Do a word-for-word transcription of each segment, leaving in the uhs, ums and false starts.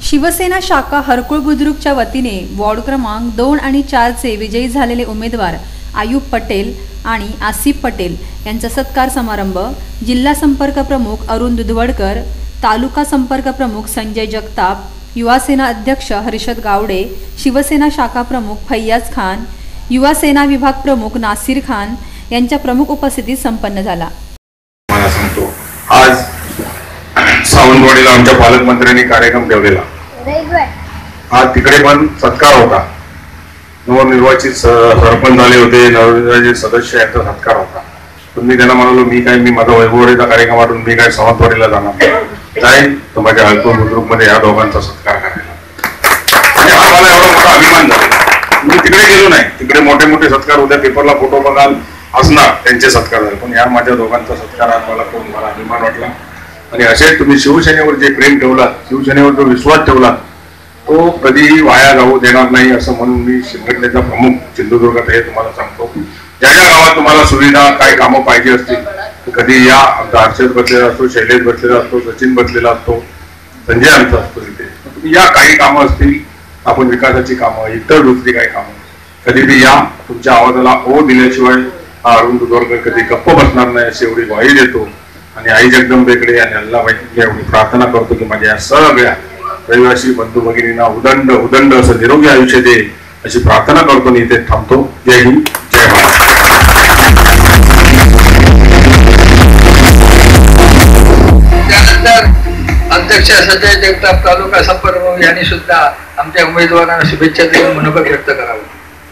शिवसेना शाखा हरकुळ बुद्रुकच्या वतीने वॉर्ड क्रमांक दोन आणि चारचे विजयी झालेले उमेदवार आयुब पटेल आणि आसिफ पटेल यांचा सत्कार समारंभ जिल्हा संपर्क प्रमुख अरुण दुधवडकर, तालुका संपर्क प्रमुख संजय जगताप, युवा सेना अध्यक्ष हर्षद गावडे, शिवसेना शाखा प्रमुख फैयाज खान, युवा सेना विभाग प्रमुख नासिर खान यांच्या प्रमुख उपस्थितीत संपन्न झाला। मला सांगतो आज सावंतवाडीला आमच्या पालकमंत्र्यांनी कार्यक्रम ठेवलेला, आज तिकडे पण सत्कार होता। नवनिर्वाचित सरपंच झाले होते, नवनिर्वाचित सदस्य यांचा सत्कार होता। तुम्ही त्यांना म्हणालो मी काय मी माझा वैभववाडीचा कार्यक्रम वाटून मी काय सावंतवाडीला जाणार जाईल तर माझ्या हरकुळ बुद्रुक मध्ये या दोघांचा सत्कार करायला हा मला एवढा मोठा अभिमान झाला। मी तिकडे गेलो नाही, तिकडे मोठे मोठे सत्कार उद्या पेपरला फोटो बघाल असणार त्यांचे सत्कार झाले, पण या माझ्या दोघांचा सत्कार आज मला खूप मला अभिमान वाटला। आणि असे तुम्ही शिवसेनेवर जे प्रेम ठेवला, शिवसेनेवर जो विश्वास ठेवला तो कधीही वाया जाऊ देणार नाही असं म्हणून मी संघटनेचा प्रमुख सिंधुदुर्गात हे तुम्हाला सांगतो। ज्या ज्या गावात तुम्हाला सुविधा काही कामं पाहिजे असतील तर कधी या, आमचा हर्षद बसलेला असतो, शैलेश बसलेला असतो, सचिन बसलेला असतो, संजय आमचा असतो, तिथे तुम्ही या काही कामं असतील आपण विकासाची कामं इतर दुसरी काही कामं कधी बी या, तुमच्या आवाजाला ओ दिल्याशिवाय हा अरुण दुधवडकर कधी गप्प बसणार नाही अशी एवढी ग्वाही देतो। आणि आई जगदंबेकडे आणि अल्लाबाईकडे एवढी प्रार्थना करतो की माझ्या सगळ्या रहिवासी बंधू भगिनींना उदंड उदंड असं निरोगी आयुष्य दे अशी प्रार्थना करतो आणि इथे थांबतो। जय हिंद, जय महाराष्ट्र। त्यानंतर अध्यक्ष संजय जगताप, तालुका संपर्क यांनी सुद्धा आमच्या उमेदवारांना शुभेच्छा देऊन मनोगत व्यक्त करावं।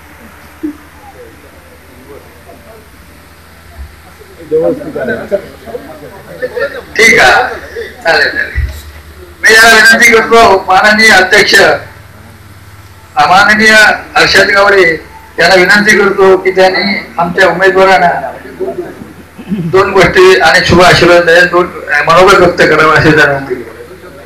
ठीक आहे, चालेल चालेल। मी याला विनंती करतो माननीय अध्यक्ष माननीय हर्षद गावडे यांना विनंती करतो की त्यांनी आमच्या उमेदवारांना दोन गोष्टी आणि शुभ आशीर्वाद दोन मनोगत व्यक्त करावं अशी विनंती करतो।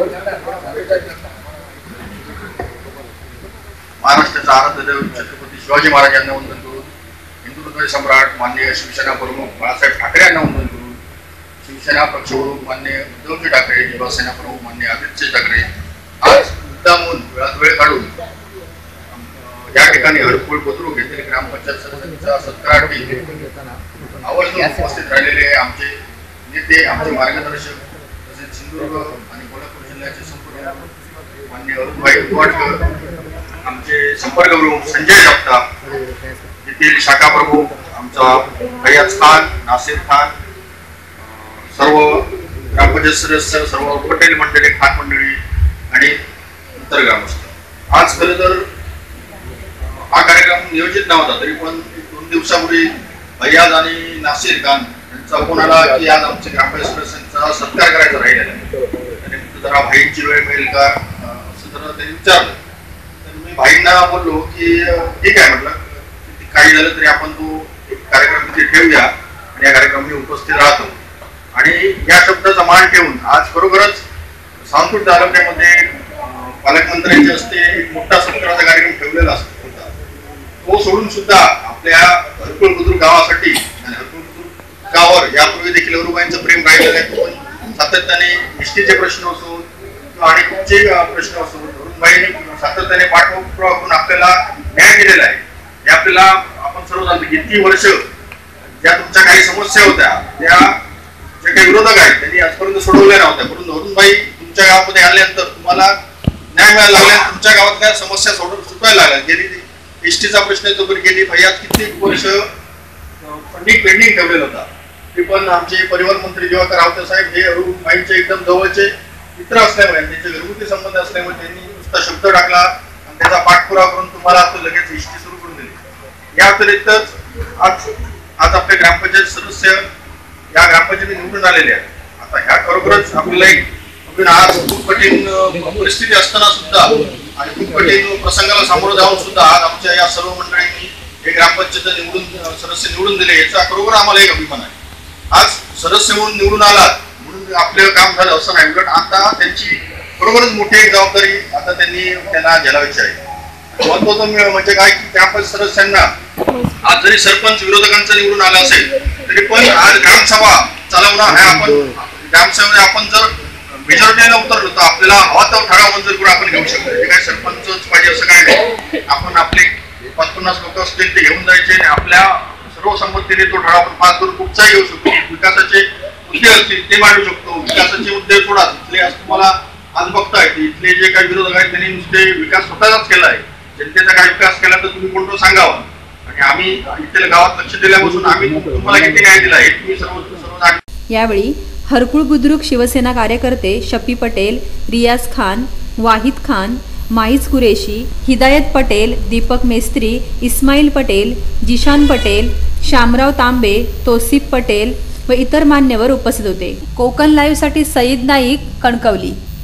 महाराष्ट्राचा आराध्य दैवत छत्रपती शिवाजी महाराजांना वंदन करून, हिंदुत्व सम्राट माननीय शिवसेना प्रमुख बाळासाहेब ठाकरे यांना वंदन करून, शिवसेना पक्षप्रमुख माननीय उद्धवजी ठाकरे, युवासेना प्रमुख माननीय आदित्य ठाकरे आज मुद्दामून वेळात वेळ काढून या ठिकाणी हरकुळ बुद्रुक येथील ग्रामपंचायत सदस्यांचा सत्कारार्थी आवर्जून उपस्थित राहिलेले आमचे नेते, आमचे मार्गदर्शक तसेच सिंधुदुर्ग आणि कोल्हापूर जिल्ह्याचे संपर्क माननीय अरुणभाई दुधवडकर, आमचे संपर्क प्रमुख संजय जगताप, येथील शाखा प्रमुख आमचा फैयाज खान, नासिर खान, सर्व ग्रामपंचायत सदस्य, सर्व पटेल मंडळी, खान मंडळी आणि इतर ग्रामस्थ। आज खरं तर हा कार्यक्रम नियोजित नव्हता, तरी पण दोन दिवसापूर्वी फैयाज आणि नासिर खान यांचा फोन आला की आज आमच्या ग्रामपंचायत सदस्यांचा सत्कार करायचा राहिलेला आहे, जरा भाईंची वेळ मिळेल का असं जरा त्यांनी विचारलं। तर मी भाईंना बोललो की ठीक आहे, म्हटलं काही झालं तरी आपण तो एक कार्यक्रम तिथे ठेवूया आणि या कार्यक्रमाला उपस्थित राहतो। आणि या शब्दाचा मान ठेवून आज खरोखरच सावंतवाडी तालुक्यामध्ये पालकमंत्र्यांच्या हस्ते एक मोठा सत्काराचा कार्यक्रम ठेवलेला होता, तो सोडून सुद्धा आपल्या हरकुळ बुद्रुक गावासाठी आणि हरकुळ बुद्रुक गावावर यापूर्वी देखील अरुबाईंचं प्रेम राहिलेलं आहे, पण सातत्याने एसटीचे प्रश्न असो आणि कुठचे प्रश्न असो अरुणबाईंनी सातत्याने पाठपुरावा करून आपल्याला न्याय दिलेला आहे। हे आपल्याला आपण सर्व जाणतो, किती वर्ष ज्या तुमच्या काही समस्या होत्या त्या जे काही विरोधक आहेत त्यांनी आजपर्यंत सोडवल्या नव्हत्या, परंतु अरुणबाई तुमच्या गावामध्ये आल्यानंतर तुम्हाला न्याय मिळायला लागला, तुमच्या गावातल्या समस्या सोडून सुटायला लागल्या। गेली एसटीचा प्रश्न तो गेली फैयाज कित्येक वर्ष फंडिंग पेंडिंग ठेवलेला होता, ते पण आमचे परिवहन मंत्री दिवाकर रावते साहेब हे अरुणबाईंचे एकदम जवळचे मित्र असल्यामुळे, त्यांचे घरगुती संबंध असल्यामुळे त्यांनी नुसता शब्द टाकला आणि त्याचा पाठपुरावा करून तुम्हाला आता लगेच एसटी सुरू करून दिली। या व्यतिरिक्तच आज आज आपले ग्रामपंचायत सदस्य या ग्रामपंचायती निवडून आलेले आहेत। आता ह्या खरोखरच आपल्याला एक आज खूप कठीण परिस्थिती असताना सुद्धा आणि खूप कठीण प्रसंगाला सामोरं जाऊन सुद्धा आज आमच्या या सर्व मंडळींनी हे ग्रामपंचायत निवडून सदस्य निवडून दिले, याचा खरोखर आम्हाला एक अभिमान आहे। आज सदस्य म्हणून निवडून आलात म्हणून आपलं काम झालं असं नाही, उलट आता त्यांची खरोखरच मोठी एक जबाबदारी आता त्यांनी त्यांना झेलावायची आहे। महत्वाचं म्हणजे काय की ग्रामपंचायत सदस्यांना आज जरी सरपंच विरोधकांचा निवडून आला असेल तरी पण आज ग्रामसभा चालवणं हे आपण ग्रामसभेमध्ये आपण जर मेजॉरिटीला उतरलो तर आपल्याला हवा तो ठराव मंजूर करून आपण घेऊ शकतो. हे काय सरपंचच पाहिजे असं काय नाही. आपण आपले पाच पन्नास लोक असतील ते घेऊन जायचे आणि आपल्या सर्व संमतीने तो ठराव आपण पास करून कुठचाही घेऊ शकतो. विकासाचे मुद्दे असतील ते मांडू शकतो. विकासाचे मुद्दे सोडा इथले असं तुम्हाला आज बघताय की इथले जे काही विरोधक आहेत त्यांनी नुसते विकास स्वतःचाच केला आहे. जनतेचा काय विकास केला तर तुम्ही कोणतं सांगावा आणि आम्ही इथे गावात लक्ष दिल्यापासून आम्ही तुम्हाला किती न्याय दिला हे तुम्ही सर्व सर्व यावेळी हरकुळ बुद्रुक शिवसेना कार्यकर्ते शफी पटेल, रियाज खान, वाहिद खान, माहिज कुरेशी, हिदायत पटेल, दीपक मेस्त्री, इस्माईल पटेल, जिशान पटेल, शामराव तांबे, तौसिफ पटेल व इतर मान्यवर उपस्थित होते. कोकण लाईव्हसाठी सईद नाईक, कणकवली.